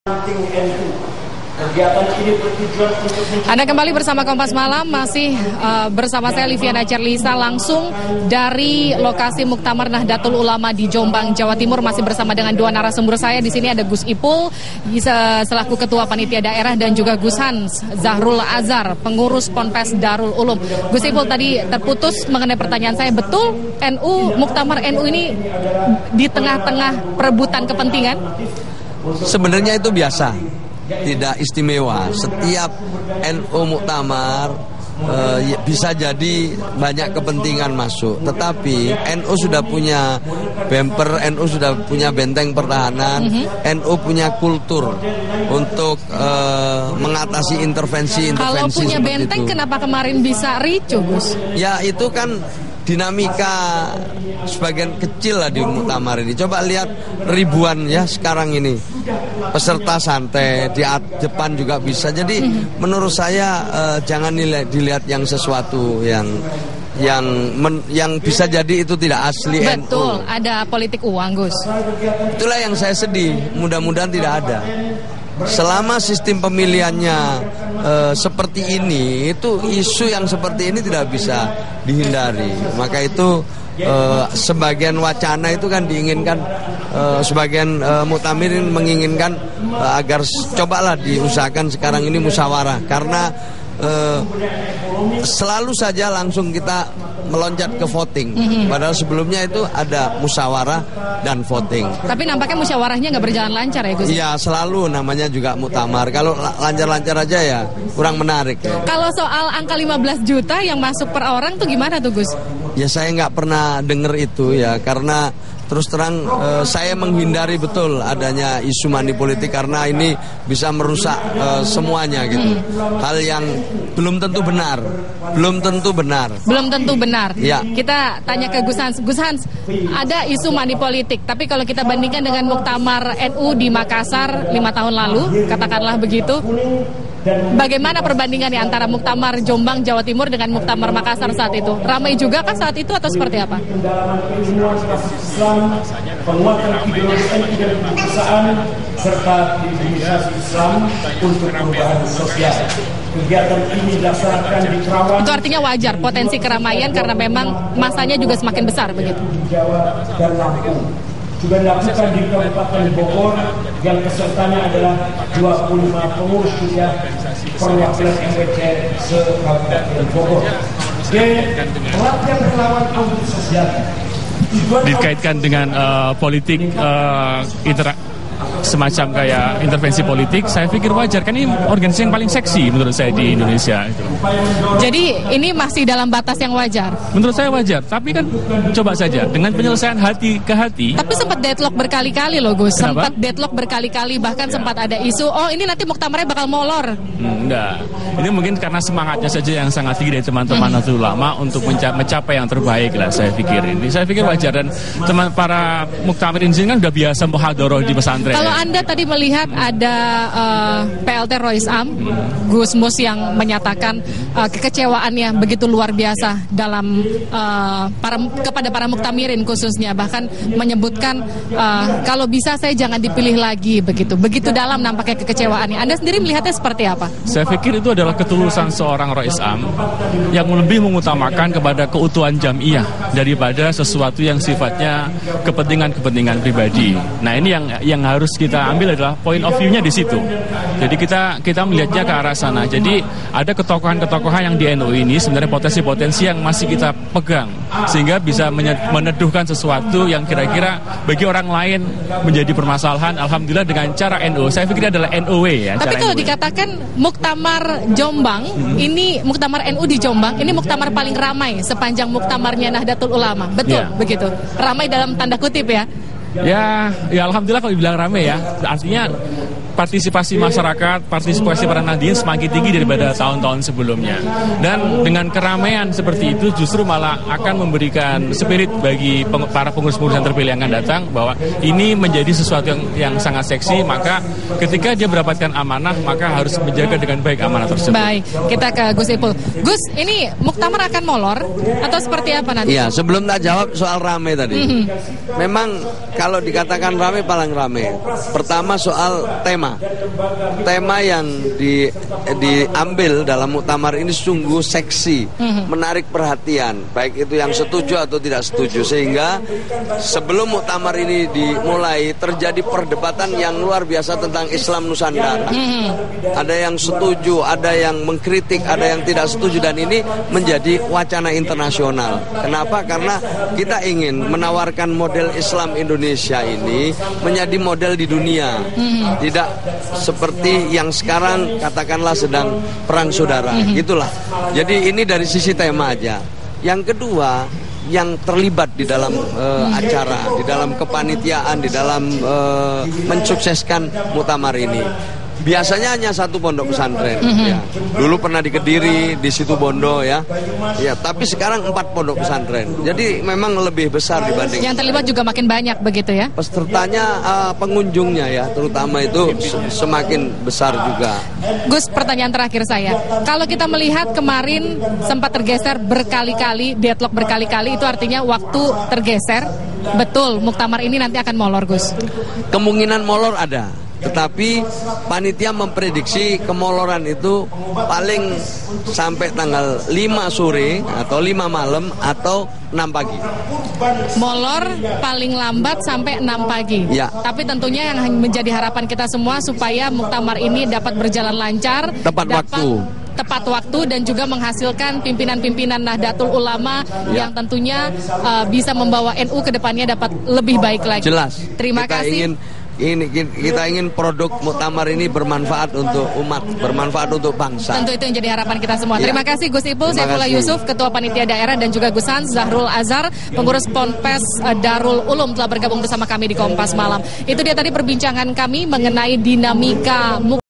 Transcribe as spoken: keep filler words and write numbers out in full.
Anda kembali bersama Kompas Malam, masih uh, bersama saya Liviana Cerlisa langsung dari lokasi Muktamar Nahdlatul Ulama di Jombang, Jawa Timur. Masih bersama dengan dua narasumber saya. Di sini ada Gus Ipul selaku Ketua Panitia Daerah dan juga Gus Hans Zahrul Azhar, pengurus Ponpes Darul Ulum. Gus Ipul, tadi terputus mengenai pertanyaan saya, betul N U Muktamar N U ini di tengah-tengah perebutan kepentingan? Sebenarnya itu biasa, tidak istimewa. Setiap N U Muktamar e, bisa jadi banyak kepentingan masuk. Tetapi N U sudah punya bemper, N U sudah punya benteng pertahanan, mm-hmm. N U punya kultur untuk e, mengatasi intervensi-intervensi. Kalau punya benteng, itu. Kenapa kemarin bisa ricuh, Gus? Ya itu kan dinamika sebagian kecil lah di Muktamar ini. Coba lihat ribuan ya sekarang ini peserta santai, di depan juga bisa. Jadi hmm. menurut saya uh, jangan dilihat, dilihat yang sesuatu yang yang men, yang bisa jadi itu tidak asli. Betul, N U. Ada politik uang, Gus. Itulah yang saya sedih. Mudah-mudahan tidak ada. Selama sistem pemilihannya e, seperti ini, itu isu yang seperti ini tidak bisa dihindari. Maka itu e, sebagian wacana itu kan diinginkan, e, sebagian e, muktamirin menginginkan e, agar cobalah diusahakan sekarang ini musyawarah. Karena e, selalu saja langsung kita meloncat ke voting, mm-hmm. padahal sebelumnya itu ada musyawarah dan voting. Tapi nampaknya musyawarahnya nggak berjalan lancar ya, Gus? Iya, selalu namanya juga muktamar. Kalau lancar-lancar aja ya kurang menarik ya. Kalau soal angka lima belas juta yang masuk per orang tuh gimana tuh, Gus? Ya saya nggak pernah dengar itu ya, karena terus terang eh, saya menghindari betul adanya isu money politik karena ini bisa merusak eh, semuanya gitu. Hmm. Hal yang belum tentu benar, belum tentu benar. Belum tentu benar. Ya. Kita tanya ke Gus Hans. Gus Hans, ada isu money politik, tapi kalau kita bandingkan dengan Muktamar N U di Makassar lima tahun lalu, katakanlah begitu, bagaimana perbandingannya antara Muktamar Jombang, Jawa Timur dengan Muktamar Makassar saat itu? Ramai juga kan saat itu atau seperti apa? Penguatan ideologi dan kebangsaan serta imunisasi Islam untuk perubahan sosial. Kegiatan ini dilaksanakan di Kerawang. Itu artinya wajar potensi keramaian karena memang masanya juga semakin besar begitu. Jawa dan Lampung. Juga dilakukan di Kabupaten Bogor yang pesertanya adalah dua puluh lima pengurus kuliah perwakilan M W C se-Kabupaten Bogor. D. Pelatihan relawan audit sosial dikaitkan dengan uh, politik uh, intera- semacam kayak intervensi politik, saya pikir wajar. Kan ini organisasi yang paling seksi menurut saya di Indonesia. Jadi ini masih dalam batas yang wajar? Menurut saya wajar, tapi kan coba saja dengan penyelesaian hati ke hati. Tapi sempat deadlock berkali-kali loh, Gus. Kenapa? Sempat deadlock berkali-kali, bahkan ya. Sempat ada isu, oh ini nanti muktamarnya bakal molor. Hmm, enggak, ini mungkin karena semangatnya saja yang sangat tinggi dari teman-teman Nahdlatul Ulama untuk menca- mencapai yang terbaik lah. Saya pikir ini, saya pikir wajar, dan teman para muktamirin sini kan udah biasa muhadharah di pesantren. Kalau Anda tadi melihat ada uh, P L T Rois Am, Gus Mus yang menyatakan uh, kekecewaannya begitu luar biasa dalam uh, para kepada para muktamirin khususnya, bahkan menyebutkan uh, kalau bisa saya jangan dipilih lagi begitu. Begitu dalam nampaknya kekecewaannya. Anda sendiri melihatnya seperti apa? Saya pikir itu adalah ketulusan seorang Rois Am yang lebih mengutamakan kepada keutuhan jamiah daripada sesuatu yang sifatnya kepentingan-kepentingan pribadi. Nah, ini yang yang harus kita ambil adalah point of view-nya di situ. Jadi kita kita melihatnya ke arah sana. Jadi ada ketokohan-ketokohan yang di N U ini sebenarnya potensi-potensi yang masih kita pegang sehingga bisa meneduhkan sesuatu yang kira-kira bagi orang lain menjadi permasalahan. Alhamdulillah dengan cara N U, saya pikir adalah N O W ya. Tapi kalau dikatakan Muktamar Jombang, hmm. ini Muktamar N U di Jombang, ini muktamar paling ramai sepanjang muktamarnya Nahdlatul Ulama. Betul, ya. Begitu. Ramai dalam tanda kutip ya. Ya, ya alhamdulillah kalau dibilang rame ya. Artinya partisipasi masyarakat, partisipasi para nahdiyin semakin tinggi daripada tahun-tahun sebelumnya. Dan dengan keramaian seperti itu justru malah akan memberikan spirit bagi peng- para pengurus-pengurus yang terpilih yang akan datang bahwa ini menjadi sesuatu yang, yang sangat seksi, maka ketika dia mendapatkan amanah maka harus menjaga dengan baik amanah tersebut. Baik, kita ke Gus Ipul. Gus, ini muktamar akan molor atau seperti apa nanti? Iya, sebelum tak jawab soal rame tadi. Mm-hmm. Memang kalau dikatakan rame paling rame. Pertama soal tema. Tema yang di, diambil dalam muktamar ini sungguh seksi, mm-hmm. menarik perhatian, baik itu yang setuju atau tidak setuju, sehingga sebelum muktamar ini dimulai terjadi perdebatan yang luar biasa tentang Islam Nusantara. Mm-hmm. Ada yang setuju, ada yang mengkritik, ada yang tidak setuju, dan ini menjadi wacana internasional. Kenapa? Karena kita ingin menawarkan model Islam Indonesia ini menjadi model di dunia, mm-hmm. tidak seperti yang sekarang katakanlah sedang perang saudara, mm-hmm. gitulah. Jadi ini dari sisi tema aja. Yang kedua, yang terlibat di dalam uh, acara, di dalam kepanitiaan, di dalam uh, mensukseskan muktamar ini. Biasanya hanya satu pondok pesantren, mm-hmm. ya. Dulu pernah di Kediri, di Situbondo, ya, ya. Tapi sekarang empat pondok pesantren. Jadi memang lebih besar dibanding. Yang terlibat juga makin banyak begitu ya? Pesertanya, uh, pengunjungnya ya, terutama itu semakin besar juga. Gus, pertanyaan terakhir saya. Kalau kita melihat kemarin sempat tergeser berkali-kali, deadlock berkali-kali, itu artinya waktu tergeser. Betul, muktamar ini nanti akan molor, Gus? Kemungkinan molor ada. Tetapi panitia memprediksi kemoloran itu paling sampai tanggal lima sore atau lima malam atau enam pagi. Molor paling lambat sampai enam pagi. Ya. Tapi tentunya yang menjadi harapan kita semua supaya muktamar ini dapat berjalan lancar, tepat dapat waktu. tepat waktu dan juga menghasilkan pimpinan-pimpinan Nahdlatul Ulama ya. yang tentunya uh, bisa membawa N U ke depannya dapat lebih baik lagi. Jelas. Terima kita kasih. Ingin Ini kita ingin produk muktamar ini bermanfaat untuk umat, bermanfaat untuk bangsa. Tentu itu yang jadi harapan kita semua. Ya. Terima kasih Gus Ipul Saifullah Yusuf, Ketua Panitia Daerah, dan juga Gus Hans Zahrul Azhar, Pengurus Ponpes Darul Ulum, telah bergabung bersama kami di Kompas Malam. Itu dia tadi perbincangan kami mengenai dinamika muktamar